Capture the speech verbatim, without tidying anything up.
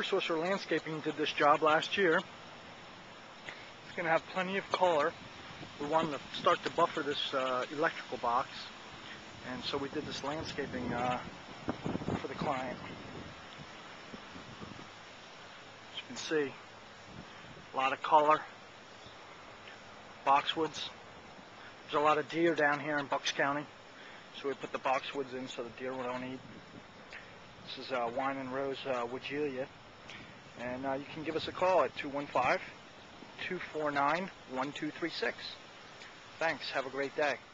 Super Sorcerer Landscaping did this job last year. It's going to have plenty of color. We wanted to start to buffer this uh, electrical box, and so we did this landscaping uh, for the client. As you can see, a lot of color, boxwoods. There's a lot of deer down here in Bucks County, so we put the boxwoods in so the deer don't eat. This is uh, Wine and Rose uh, Woodgelia, and uh, you can give us a call at two one five, two four nine, one two three six. Thanks. Have a great day.